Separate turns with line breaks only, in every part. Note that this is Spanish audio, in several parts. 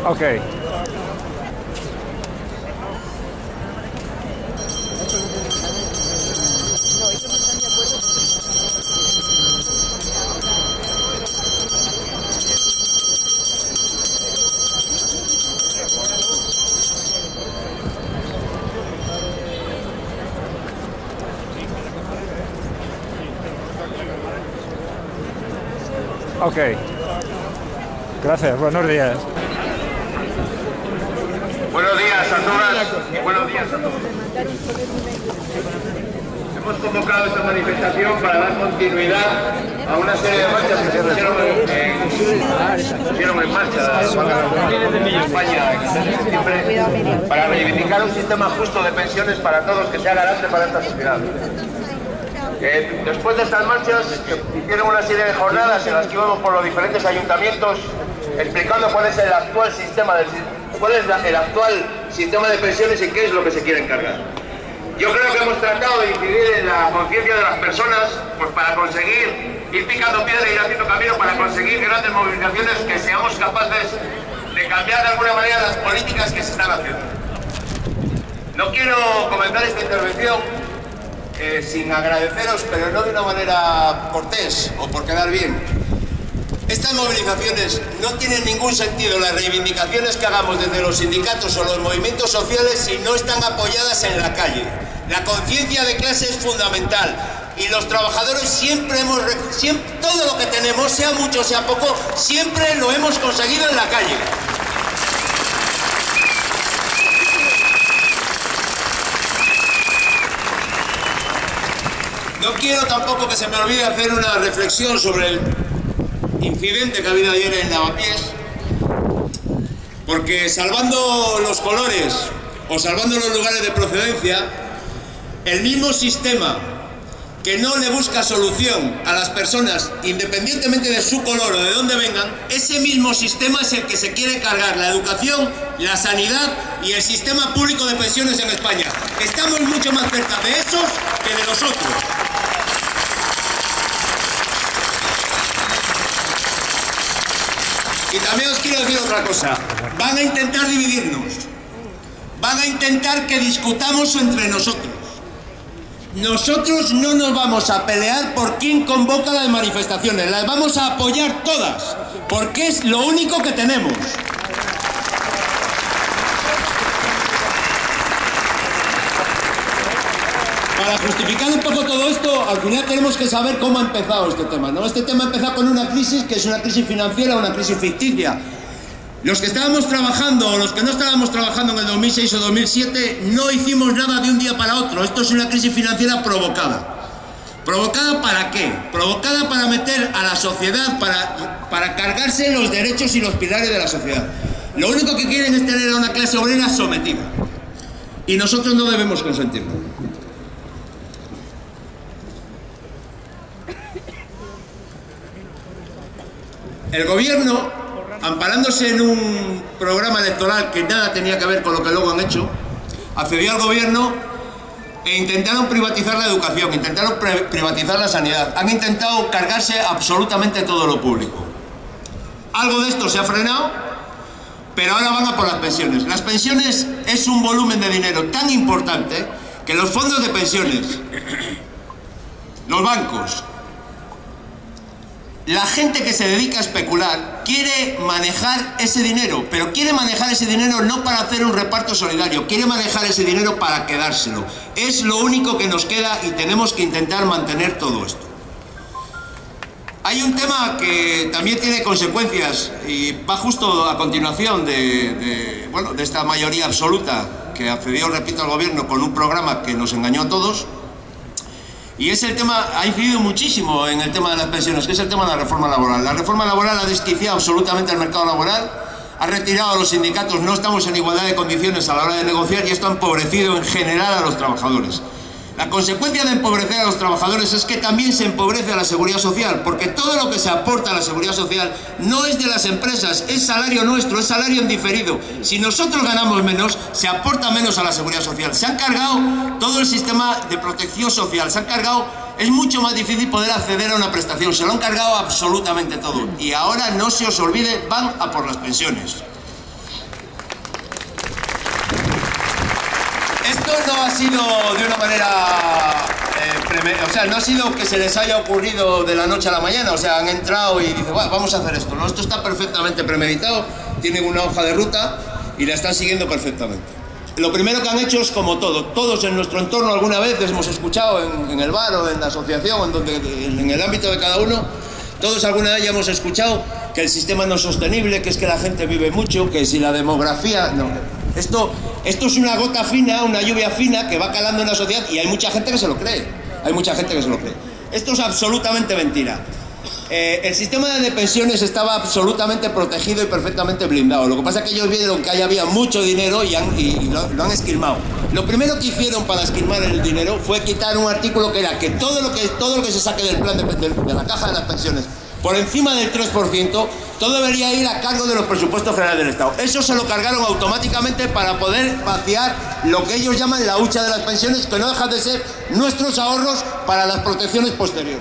Ok. Ok. Gracias, buenos días.
Buenos días a todas y buenos días a todos. Hemos convocado esta manifestación para dar continuidad a una serie de marchas que se pusieron en marcha en España en septiembre para reivindicar un sistema justo de pensiones para todos que sea garante para esta sociedad. Después de estas marchas hicieron una serie de jornadas en las que íbamos por los diferentes ayuntamientos explicando cuál es el actual sistema de pensiones y qué es lo que se quiere encargar. Yo creo que hemos tratado de incidir en la conciencia de las personas pues para conseguir ir picando piedra y ir haciendo camino para conseguir grandes movilizaciones que seamos capaces de cambiar de alguna manera las políticas que se están haciendo. No quiero comenzar esta intervención sin agradeceros, pero no de una manera cortés o por quedar bien. Estas movilizaciones no tienen ningún sentido, las reivindicaciones que hagamos desde los sindicatos o los movimientos sociales, si no están apoyadas en la calle. La conciencia de clase es fundamental y los trabajadores siempre todo lo que tenemos, sea mucho, sea poco, siempre lo hemos conseguido en la calle. No quiero tampoco que se me olvide hacer una reflexión sobre el incidente que ha habido ayer en Lavapiés, porque salvando los colores o salvando los lugares de procedencia, el mismo sistema que no le busca solución a las personas independientemente de su color o de dónde vengan, ese mismo sistema es el que se quiere cargar la educación, la sanidad y el sistema público de pensiones en España. Estamos mucho más cerca de esos que de los otros. Y también os quiero decir otra cosa. Van a intentar dividirnos. Van a intentar que discutamos entre nosotros. Nosotros no nos vamos a pelear por quién convoca las manifestaciones. Las vamos a apoyar todas, porque es lo único que tenemos. Para justificar un poco todo esto, al final tenemos que saber cómo ha empezado este tema, ¿no? Este tema ha empezado con una crisis que es una crisis financiera, una crisis ficticia. Los que estábamos trabajando o los que no estábamos trabajando en el 2006 o 2007 no hicimos nada de un día para otro. Esto es una crisis financiera provocada. ¿Provocada para qué? Provocada para meter a la sociedad, para cargarse los derechos y los pilares de la sociedad. Lo único que quieren es tener a una clase obrera sometida. Y nosotros no debemos consentirlo. El gobierno, amparándose en un programa electoral que nada tenía que ver con lo que luego han hecho, accedió al gobierno e intentaron privatizar la educación, intentaron privatizar la sanidad, han intentado cargarse absolutamente todo lo público. Algo de esto se ha frenado, pero ahora van a por las pensiones. Las pensiones es un volumen de dinero tan importante que los fondos de pensiones, los bancos, la gente que se dedica a especular quiere manejar ese dinero, pero quiere manejar ese dinero no para hacer un reparto solidario, quiere manejar ese dinero para quedárselo. Es lo único que nos queda y tenemos que intentar mantener todo esto. Hay un tema que también tiene consecuencias y va justo a continuación de esta mayoría absoluta que accedió, repito, al gobierno con un programa que nos engañó a todos. Y es el tema, ha incidido muchísimo en el tema de las pensiones, que es el tema de la reforma laboral. La reforma laboral ha desquiciado absolutamente el mercado laboral, ha retirado a los sindicatos, no estamos en igualdad de condiciones a la hora de negociar y esto ha empobrecido en general a los trabajadores. La consecuencia de empobrecer a los trabajadores es que también se empobrece a la seguridad social, porque todo lo que se aporta a la seguridad social no es de las empresas, es salario nuestro, es salario en diferido. Si nosotros ganamos menos, se aporta menos a la seguridad social. Se han cargado todo el sistema de protección social, se han cargado, es mucho más difícil poder acceder a una prestación, se lo han cargado absolutamente todo. Y ahora no se os olvide, van a por las pensiones. ha sido de una manera... o sea, no ha sido que se les haya ocurrido de la noche a la mañana. O sea, han entrado y dicen, bueno, vamos a hacer esto. No, esto está perfectamente premeditado. Tienen una hoja de ruta y la están siguiendo perfectamente. Lo primero que han hecho es como todo. Todos en nuestro entorno alguna vez hemos escuchado en el bar o en la asociación, en el ámbito de cada uno, todos alguna vez ya hemos escuchado que el sistema no es sostenible, que es que la gente vive mucho, que si la demografía... No. Esto es una gota fina, una lluvia fina que va calando en la sociedad y hay mucha gente que se lo cree. Hay mucha gente que se lo cree. Esto es absolutamente mentira. El sistema de pensiones estaba absolutamente protegido y perfectamente blindado. Lo que pasa es que ellos vieron que ahí había mucho dinero y lo han esquilmado. Lo primero que hicieron para esquilmar el dinero fue quitar un artículo que era que todo lo que se saque del plan de la caja de las pensiones por encima del 3%, todo debería ir a cargo de los presupuestos generales del Estado. Eso se lo cargaron automáticamente para poder vaciar lo que ellos llaman la hucha de las pensiones, que no dejan de ser nuestros ahorros para las protecciones posteriores.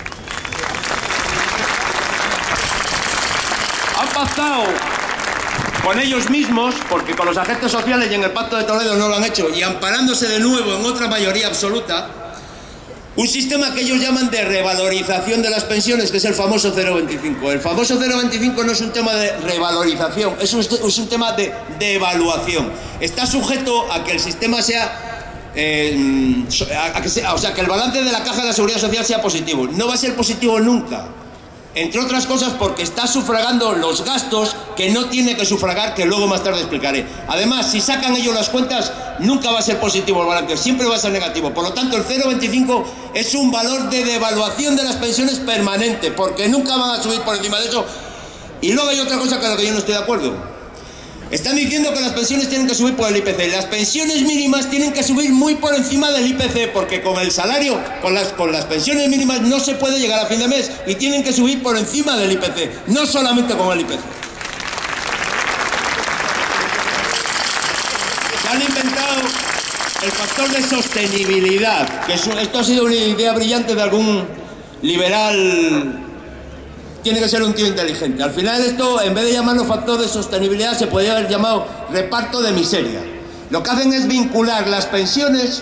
Han pactado con ellos mismos, porque con los agentes sociales y en el Pacto de Toledo no lo han hecho, y amparándose de nuevo en otra mayoría absoluta, un sistema que ellos llaman de revalorización de las pensiones, que es el famoso 0,25. El famoso 0,25 no es un tema de revalorización, es un tema de devaluación. Está sujeto a que el sistema sea... o sea, que el balance de la caja de la Seguridad Social sea positivo. No va a ser positivo nunca. Entre otras cosas porque está sufragando los gastos que no tiene que sufragar, que luego más tarde explicaré. Además, si sacan ellos las cuentas, nunca va a ser positivo el balance, siempre va a ser negativo. Por lo tanto, el 0,25 es un valor de devaluación de las pensiones permanente, porque nunca van a subir por encima de eso. Y luego hay otra cosa con la que yo no estoy de acuerdo. Están diciendo que las pensiones tienen que subir por el IPC. Las pensiones mínimas tienen que subir muy por encima del IPC, porque con el salario, con las pensiones mínimas no se puede llegar a fin de mes y tienen que subir por encima del IPC, no solamente con el IPC. Se han inventado el factor de sostenibilidad, que esto ha sido una idea brillante de algún liberal. Tiene que ser un tío inteligente. Al final esto, en vez de llamarlo factor de sostenibilidad, se podría haber llamado reparto de miseria. Lo que hacen es vincular las pensiones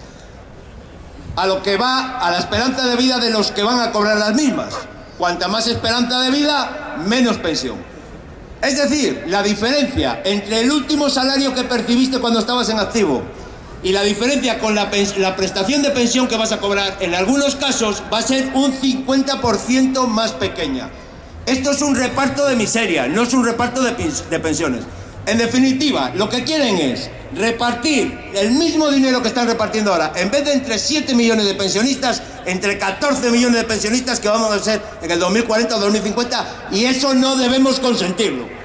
a lo que va a la esperanza de vida de los que van a cobrar las mismas. Cuanta más esperanza de vida, menos pensión. Es decir, la diferencia entre el último salario que percibiste cuando estabas en activo y la diferencia con la prestación de pensión que vas a cobrar, en algunos casos, va a ser un 50% más pequeña. Esto es un reparto de miseria, no es un reparto de pensiones. En definitiva, lo que quieren es repartir el mismo dinero que están repartiendo ahora, en vez de entre 7 millones de pensionistas, entre 14 millones de pensionistas que vamos a ser en el 2040 o 2050, y eso no debemos consentirlo.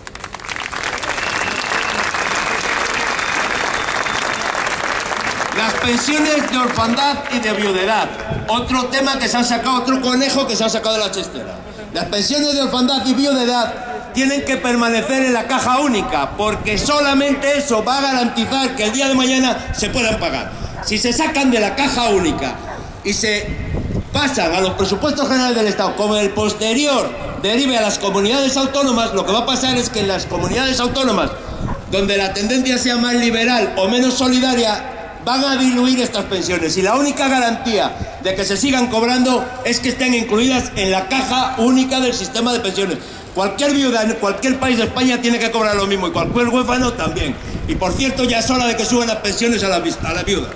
Las pensiones de orfandad y de viudedad, otro tema que se han sacado, otro conejo que se ha sacado de la chistera. Las pensiones de orfandad y viudedad tienen que permanecer en la caja única, porque solamente eso va a garantizar que el día de mañana se puedan pagar. Si se sacan de la caja única y se pasan a los presupuestos generales del Estado, como el posterior derive a las comunidades autónomas, lo que va a pasar es que en las comunidades autónomas, donde la tendencia sea más liberal o menos solidaria, van a diluir estas pensiones, y la única garantía de que se sigan cobrando es que estén incluidas en la caja única del sistema de pensiones. Cualquier viuda en cualquier país de España tiene que cobrar lo mismo, y cualquier huérfano también. Y por cierto, ya es hora de que suban las pensiones a la viuda.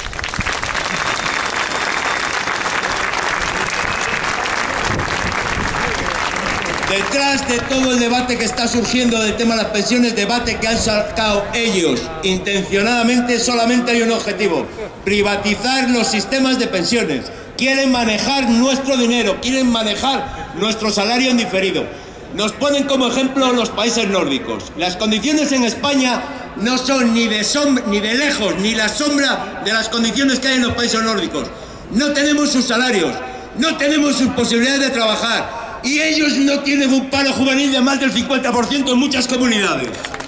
Detrás de todo el debate que está surgiendo del tema de las pensiones, debate que han sacado ellos intencionadamente, solamente hay un objetivo: privatizar los sistemas de pensiones. Quieren manejar nuestro dinero, quieren manejar nuestro salario en diferido. Nos ponen como ejemplo los países nórdicos. Las condiciones en España no son ni de lejos ni la sombra de las condiciones que hay en los países nórdicos. No tenemos sus salarios, no tenemos sus posibilidades de trabajar. Y ellos no tienen un paro juvenil de más del 50% en muchas comunidades.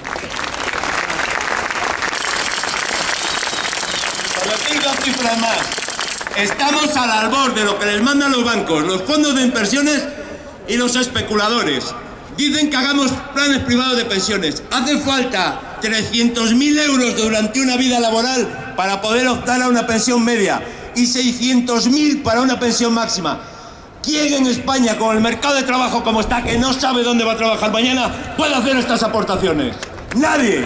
Por decir 2 cifras más, estamos al albor de lo que les mandan los bancos, los fondos de inversiones y los especuladores. Dicen que hagamos planes privados de pensiones. Hace falta 300.000 euros durante una vida laboral para poder optar a una pensión media y 600.000 para una pensión máxima. ¿Quién en España, con el mercado de trabajo como está, que no sabe dónde va a trabajar mañana, puede hacer estas aportaciones? ¡Nadie!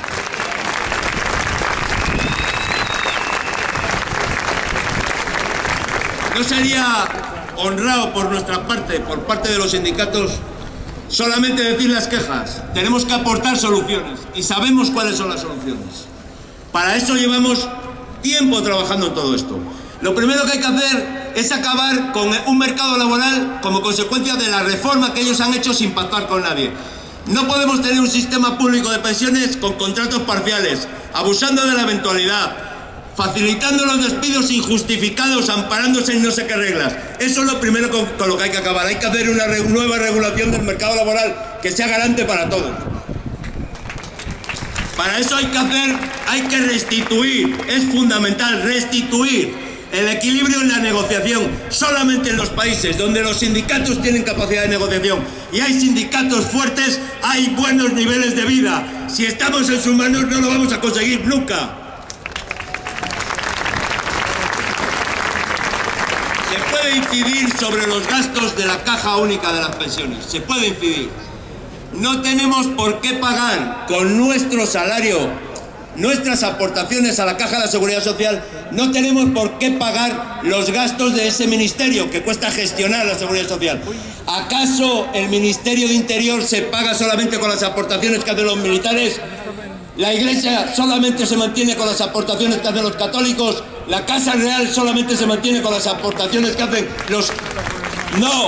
¿No sería honrado por nuestra parte, por parte de los sindicatos, solamente decir las quejas? Tenemos que aportar soluciones y sabemos cuáles son las soluciones. Para eso llevamos tiempo trabajando en todo esto. Lo primero que hay que hacer es acabar con un mercado laboral como consecuencia de la reforma que ellos han hecho sin pactar con nadie. No podemos tener un sistema público de pensiones con contratos parciales, abusando de la eventualidad, facilitando los despidos injustificados, amparándose en no sé qué reglas. Eso es lo primero con lo que hay que acabar. Hay que hacer una nueva regulación del mercado laboral que sea garante para todos. Para eso hay que restituir, es fundamental restituir el equilibrio en la negociación. Solamente en los países donde los sindicatos tienen capacidad de negociación y hay sindicatos fuertes, hay buenos niveles de vida. Si estamos en sus manos no lo vamos a conseguir nunca. Se puede incidir sobre los gastos de la caja única de las pensiones, se puede incidir. No tenemos por qué pagar con nuestro salario, nuestras aportaciones a la Caja de la Seguridad Social, no tenemos por qué pagar los gastos de ese ministerio que cuesta gestionar la Seguridad Social. ¿Acaso el Ministerio de Interior se paga solamente con las aportaciones que hacen los militares? ¿La Iglesia solamente se mantiene con las aportaciones que hacen los católicos? ¿La Casa Real solamente se mantiene con las aportaciones que hacen los...? ¡No!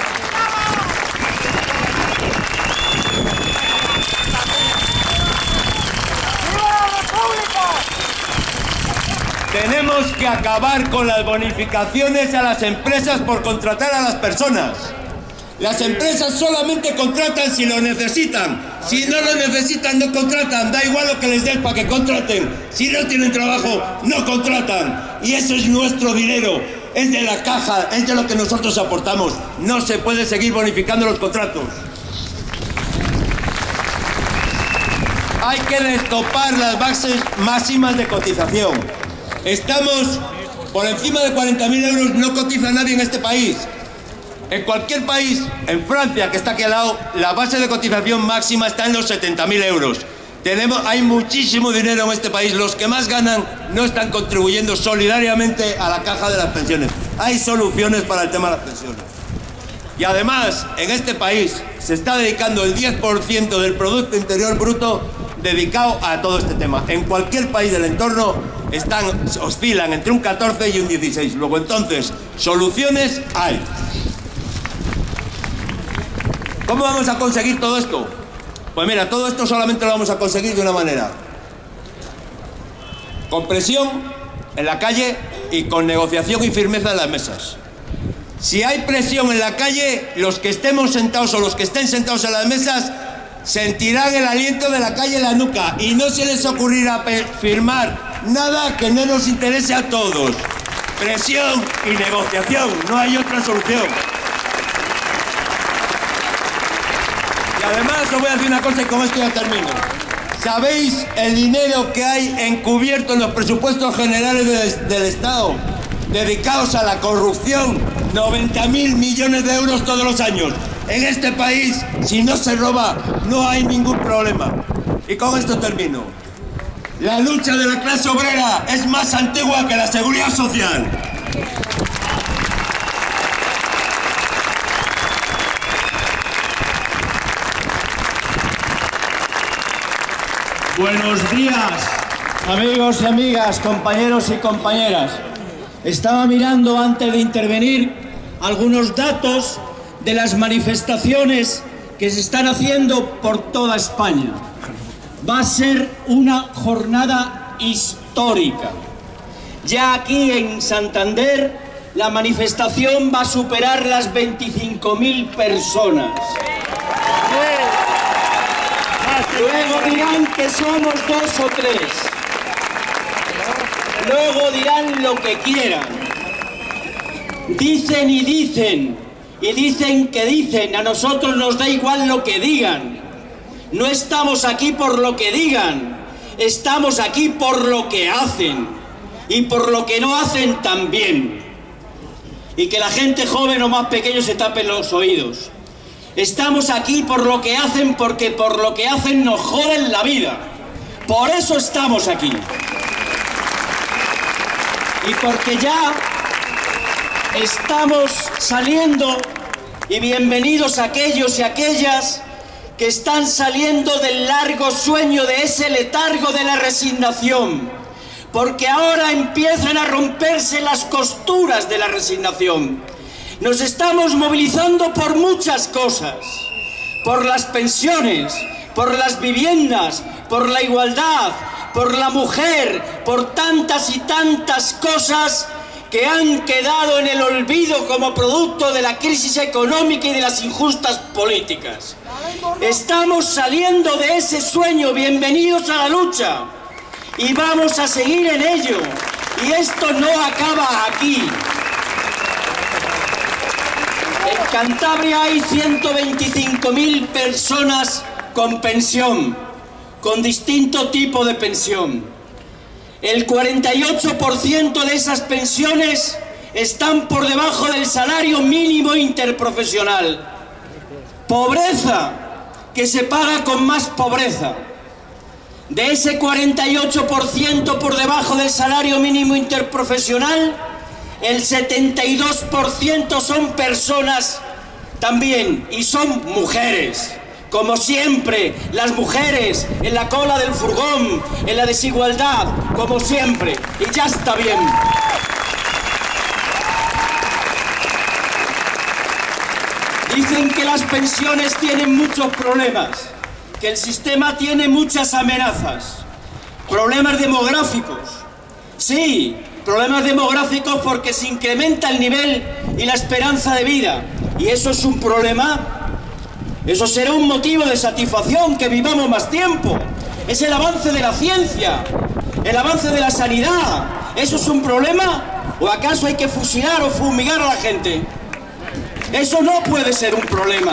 Tenemos que acabar con las bonificaciones a las empresas por contratar a las personas. Las empresas solamente contratan si lo necesitan. Si no lo necesitan, no contratan. Da igual lo que les des para que contraten. Si no tienen trabajo, no contratan. Y eso es nuestro dinero. Es de la caja, es de lo que nosotros aportamos. No se puede seguir bonificando los contratos. Hay que destopar las bases máximas de cotización. Estamos por encima de 40.000 euros, no cotiza nadie en este país. En cualquier país, en Francia, que está aquí al lado, la base de cotización máxima está en los 70.000 euros. Hay muchísimo dinero en este país. Los que más ganan no están contribuyendo solidariamente a la caja de las pensiones. Hay soluciones para el tema de las pensiones. Y además, en este país se está dedicando el 10% del Producto Interior Bruto dedicado a todo este tema. En cualquier país del entorno oscilan entre un 14 y un 16. Luego entonces, soluciones hay. ¿Cómo vamos a conseguir todo esto? Pues mira, todo esto solamente lo vamos a conseguir de una manera. Con presión en la calle y con negociación y firmeza en las mesas. Si hay presión en la calle, los que estemos sentados o los que estén sentados en las mesas sentirán el aliento de la calle en la nuca y no se les ocurrirá firmar nada que no nos interese a todos. Presión y negociación, no hay otra solución. Y además os voy a decir una cosa y con esto ya termino. ¿Sabéis el dinero que hay encubierto en los presupuestos generales del Estado dedicados a la corrupción? 90.000 millones de euros todos los años. En este país, si no se roba, no hay ningún problema. Y con esto termino. La lucha de la clase obrera es más antigua que la seguridad social.
Buenos días, amigos y amigas, compañeros y compañeras. Estaba mirando antes de intervenir algunos datos de las manifestaciones que se están haciendo por toda España. Va a ser una jornada histórica. Ya aquí en Santander la manifestación va a superar las 25.000 personas. Luego dirán que somos 2 o 3. Luego dirán lo que quieran. Dicen y dicen. Y dicen que dicen. A nosotros nos da igual lo que digan. No estamos aquí por lo que digan. Estamos aquí por lo que hacen y por lo que no hacen también. Y que la gente joven o más pequeño se tapen los oídos. Estamos aquí por lo que hacen, porque por lo que hacen nos joden la vida. Por eso estamos aquí. Y porque ya estamos saliendo, y bienvenidos a aquellos y aquellas que están saliendo del largo sueño, de ese letargo de la resignación, porque ahora empiezan a romperse las costuras de la resignación. Nos estamos movilizando por muchas cosas, por las pensiones, por las viviendas, por la igualdad, por la mujer, por tantas y tantas cosas que han quedado en el olvido como producto de la crisis económica y de las injustas políticas. Estamos saliendo de ese sueño, bienvenidos a la lucha, y vamos a seguir en ello, y esto no acaba aquí. En Cantabria hay 125.000 personas con pensión, con distinto tipo de pensión. El 48% de esas pensiones están por debajo del salario mínimo interprofesional. Pobreza que se paga con más pobreza. De ese 48% por debajo del salario mínimo interprofesional, el 72% son personas también, y son mujeres. Como siempre, las mujeres en la cola del furgón, en la desigualdad, como siempre, y ya está bien. Dicen que las pensiones tienen muchos problemas, que el sistema tiene muchas amenazas, problemas demográficos. Sí, problemas demográficos porque se incrementa el nivel y la esperanza de vida, y eso es un problema. Eso será un motivo de satisfacción, que vivamos más tiempo. Es el avance de la ciencia, el avance de la sanidad. ¿Eso es un problema? ¿O acaso hay que fusilar o fumigar a la gente? Eso no puede ser un problema.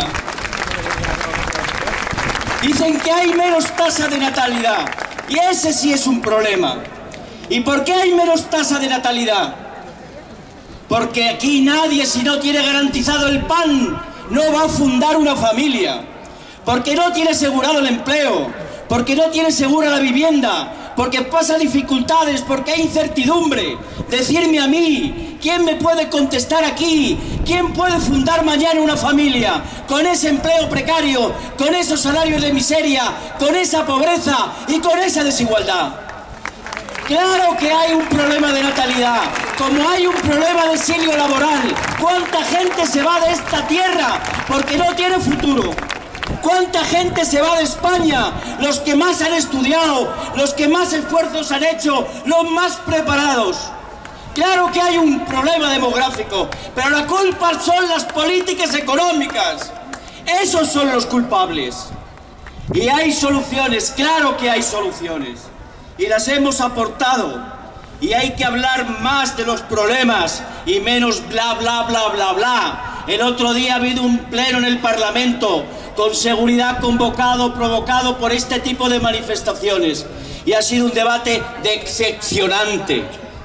Dicen que hay menos tasa de natalidad, y ese sí es un problema. ¿Y por qué hay menos tasa de natalidad? Porque aquí nadie, si no tiene garantizado el pan, no va a fundar una familia, porque no tiene asegurado el empleo, porque no tiene segura la vivienda, porque pasa dificultades, porque hay incertidumbre. Decirme a mí, ¿quién me puede contestar aquí? ¿Quién puede fundar mañana una familia con ese empleo precario, con esos salarios de miseria, con esa pobreza y con esa desigualdad? Claro que hay un problema de natalidad, como hay un problema de exilio laboral. ¿Cuánta gente se va de esta tierra porque no tiene futuro? ¿Cuánta gente se va de España? Los que más han estudiado, los que más esfuerzos han hecho, los más preparados. Claro que hay un problema demográfico, pero la culpa son las políticas económicas. Esos son los culpables. Y hay soluciones, claro que hay soluciones. Y las hemos aportado, y hay que hablar más de los problemas y menos bla, bla, bla, bla, bla. El otro día ha habido un pleno en el Parlamento, con seguridad convocado, provocado por este tipo de manifestaciones, y ha sido un debate decepcionante.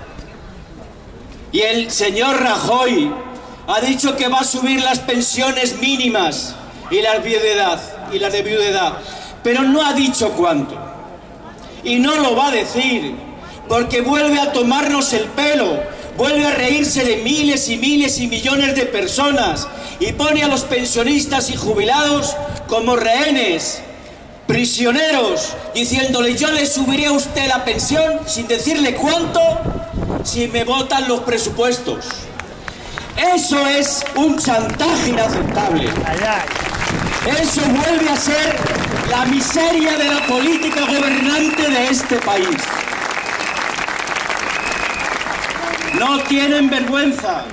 Y el señor Rajoy ha dicho que va a subir las pensiones mínimas y las de viudedad, pero no ha dicho cuánto. Y no lo va a decir, porque vuelve a tomarnos el pelo, vuelve a reírse de miles y miles y millones de personas, y pone a los pensionistas y jubilados como rehenes, prisioneros, diciéndole: yo le subiré a usted la pensión sin decirle cuánto, si me votan los presupuestos. Eso es un chantaje inaceptable. Eso vuelve a ser la miseria de la política gobernante de este país. No tienen vergüenza.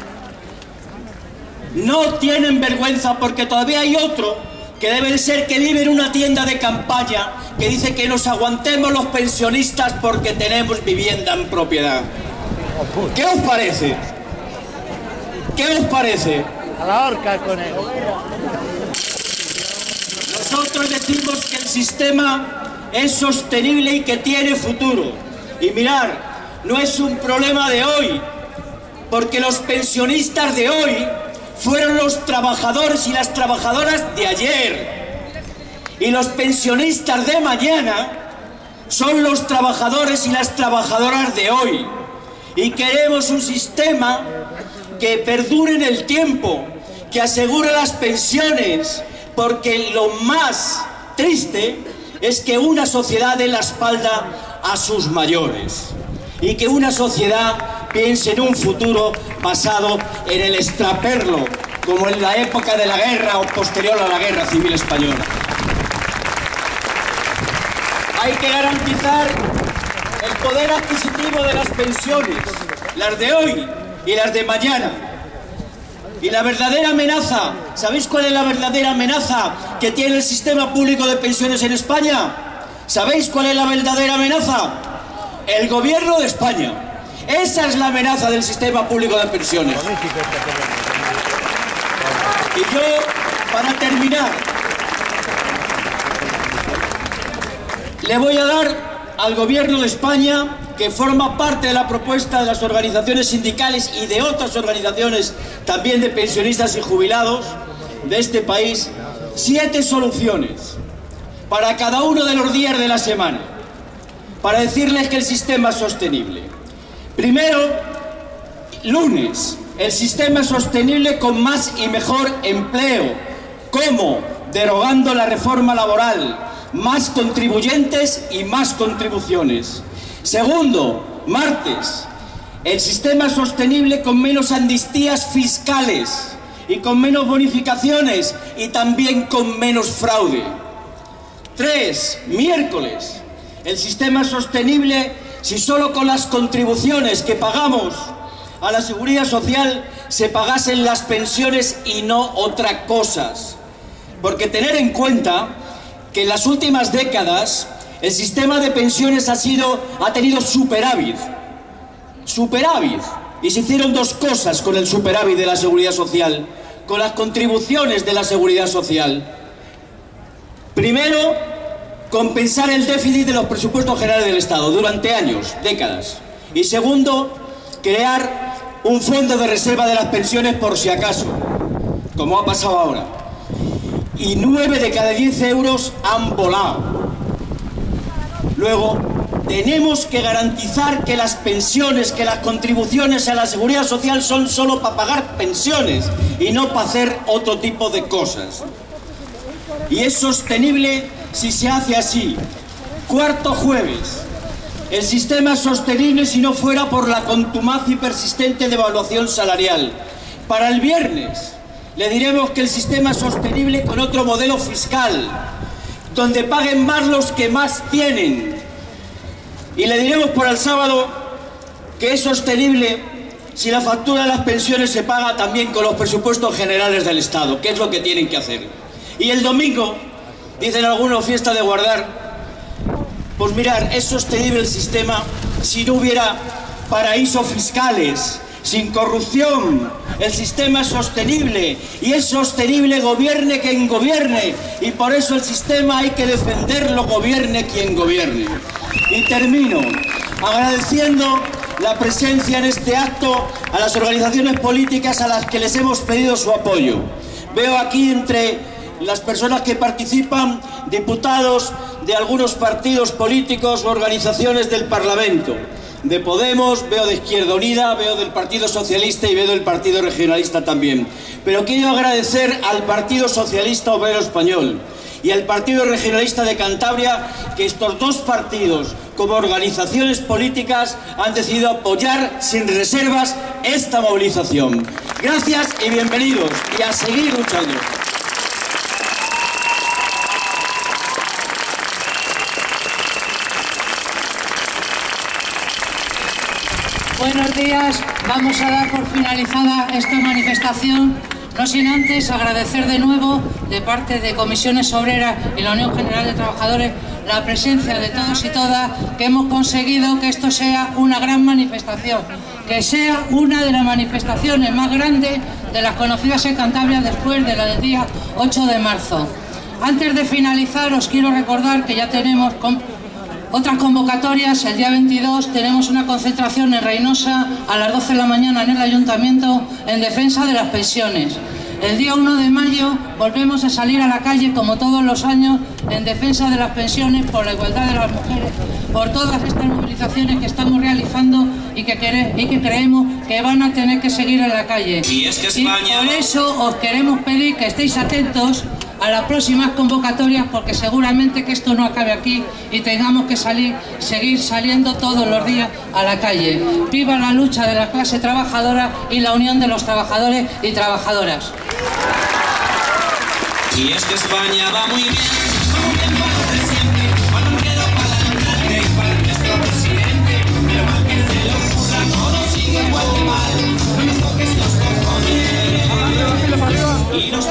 No tienen vergüenza, porque todavía hay otro que debe ser que vive en una tienda de campaña que dice que nos aguantemos los pensionistas porque tenemos vivienda en propiedad. ¿Qué os parece? ¿Qué os parece?
A la horca con él.
Nosotros decimos que el sistema es sostenible y que tiene futuro. Y mirar, no es un problema de hoy, porque los pensionistas de hoy fueron los trabajadores y las trabajadoras de ayer. Y los pensionistas de mañana son los trabajadores y las trabajadoras de hoy. Y queremos un sistema que perdure en el tiempo, que asegure las pensiones, porque lo más triste es que una sociedad dé la espalda a sus mayores y que una sociedad piense en un futuro basado en el extraperlo, como en la época de la guerra o posterior a la Guerra Civil Española. Hay que garantizar el poder adquisitivo de las pensiones, las de hoy y las de mañana. Y la verdadera amenaza, ¿sabéis cuál es la verdadera amenaza que tiene el sistema público de pensiones en España? ¿Sabéis cuál es la verdadera amenaza? El gobierno de España. Esa es la amenaza del sistema público de pensiones. Y yo, para terminar, le voy a dar al gobierno de España, que forma parte de la propuesta de las organizaciones sindicales y de otras organizaciones también de pensionistas y jubilados de este país, 7 soluciones para cada uno de los días de la semana, para decirles que el sistema es sostenible. Primero, lunes, el sistema es sostenible con más y mejor empleo. ¿Cómo? Derogando la reforma laboral, más contribuyentes y más contribuciones. Segundo, martes, el sistema sostenible con menos amnistías fiscales y con menos bonificaciones y también con menos fraude. 3, miércoles, el sistema sostenible si solo con las contribuciones que pagamos a la Seguridad Social se pagasen las pensiones y no otras cosas. Porque tener en cuenta que en las últimas décadas el sistema de pensiones ha tenido superávit, y se hicieron 2 cosas con el superávit de la Seguridad Social, con las contribuciones de la Seguridad Social. Primero, compensar el déficit de los presupuestos generales del Estado durante años, décadas. Y segundo, crear un fondo de reserva de las pensiones por si acaso, como ha pasado ahora. Y 9 de cada 10 euros han volado. Luego, tenemos que garantizar que las pensiones, que las contribuciones a la Seguridad Social son solo para pagar pensiones y no para hacer otro tipo de cosas. Y es sostenible si se hace así. Cuarto jueves, el sistema es sostenible si no fuera por la contumaz y persistente devaluación salarial. Para el viernes, le diremos que el sistema es sostenible con otro modelo fiscal, donde paguen más los que más tienen. Y le diremos por el sábado que es sostenible si la factura de las pensiones se paga también con los presupuestos generales del Estado, que es lo que tienen que hacer. Y el domingo, dicen algunos, fiesta de guardar. Pues mirar, es sostenible el sistema si no hubiera paraísos fiscales, sin corrupción. El sistema es sostenible, y es sostenible gobierne quien gobierne, y por eso el sistema hay que defenderlo, gobierne quien gobierne. Y termino agradeciendo la presencia en este acto a las organizaciones políticas a las que les hemos pedido su apoyo. Veo aquí entre las personas que participan diputados de algunos partidos políticos o organizaciones del Parlamento. De Podemos, veo de Izquierda Unida, veo del Partido Socialista y veo del Partido Regionalista también. Pero quiero agradecer al Partido Socialista Obrero Español y al Partido Regionalista de Cantabria, que estos 2 partidos, como organizaciones políticas, han decidido apoyar sin reservas esta movilización. Gracias y bienvenidos, y a seguir luchando.
Buenos días, vamos a dar por finalizada esta manifestación, no sin antes agradecer de nuevo de parte de Comisiones Obreras y la Unión General de Trabajadores la presencia de todos y todas, que hemos conseguido que esto sea una gran manifestación, que sea una de las manifestaciones más grandes de las conocidas en Cantabria después de la del día 8 de marzo. Antes de finalizar, os quiero recordar que ya tenemos otras convocatorias. El día 22 tenemos una concentración en Reynosa a las 12 de la mañana en el Ayuntamiento en defensa de las pensiones. El día 1 de mayo volvemos a salir a la calle, como todos los años, en defensa de las pensiones, por la igualdad de las mujeres, por todas estas movilizaciones que estamos realizando y que creemos que van a tener que seguir en la calle.
Y es que España...
Y por eso os queremos pedir que estéis atentos a las próximas convocatorias, porque seguramente que esto no acabe aquí y tengamos que seguir saliendo todos los días a la calle. ¡Viva la lucha de la clase trabajadora y la unión de los trabajadores y trabajadoras!
Y es que España va muy bien para lo de siempre, cuando queda para el alcalde y para nuestro presidente, pero mal que se le ocurra, todo sigue igual de mal, no nos toques los cojones, y nos